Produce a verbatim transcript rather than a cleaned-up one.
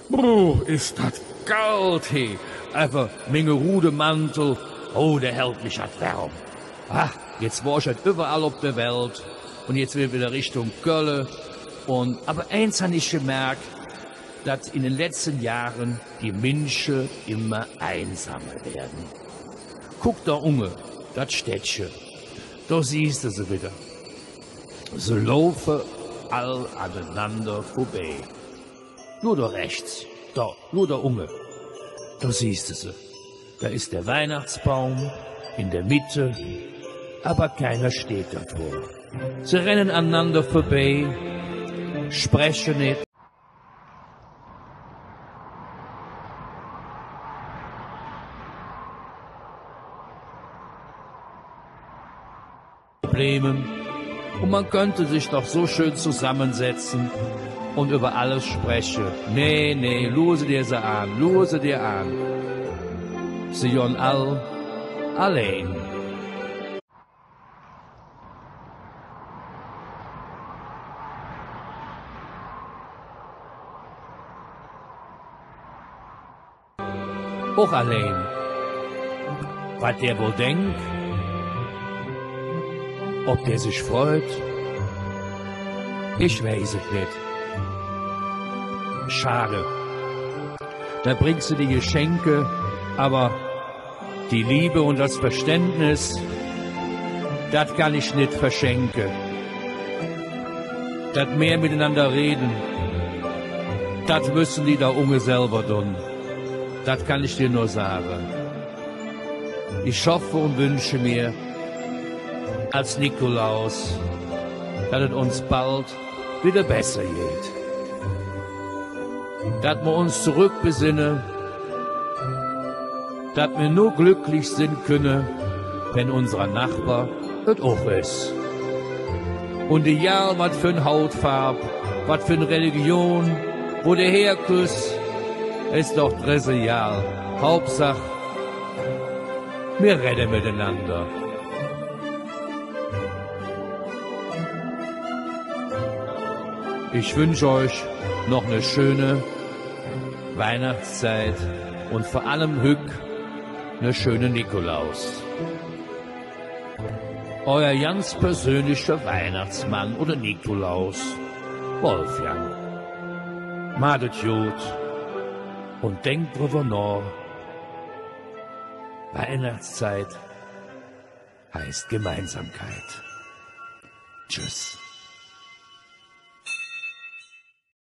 Bruh, ist das kalt, he. Aber Menge Rudemantel, oh, der hält mich halt warm. Ah, jetzt war ich halt überall auf der Welt und jetzt will ich wieder Richtung Köln. Und, aber eins habe ich gemerkt, dass in den letzten Jahren die Menschen immer einsamer werden. Guck da unge, das Städtchen, da siehst du sie wieder. Sie laufen all aneinander vorbei. Nur da rechts, da, nur da unge, da siehst du sie. Da ist der Weihnachtsbaum in der Mitte, aber keiner steht davor. Sie rennen aneinander vorbei, sprechen nicht. Problemen. Und man könnte sich doch so schön zusammensetzen und über alles sprechen. Nee, nee, lose dir sie an, lose dir an. Sie jon all allein. Auch allein. Was der wohl denkt, ob der sich freut, ich weiß es nicht. Schade. Da bringst du die Geschenke, aber die Liebe und das Verständnis, das kann ich nicht verschenken. Das mehr miteinander reden, das müssen die da unge selber tun. Das kann ich dir nur sagen. Ich hoffe und wünsche mir, als Nikolaus, dass es uns bald wieder besser geht. Dass wir uns zurückbesinnen, dass wir nur glücklich sind können, wenn unser Nachbar es auch ist. Und egal, was für eine Hautfarbe, was für eine Religion, wo der herküsst, ist doch trivial. Hauptsache, wir reden miteinander. Ich wünsche euch noch eine schöne Weihnachtszeit und vor allem Hück eine schöne Nikolaus. Euer ganz persönlicher Weihnachtsmann oder Nikolaus, Wolfgang. Madet gut und denkt drüber nach. Weihnachtszeit heißt Gemeinsamkeit. Tschüss.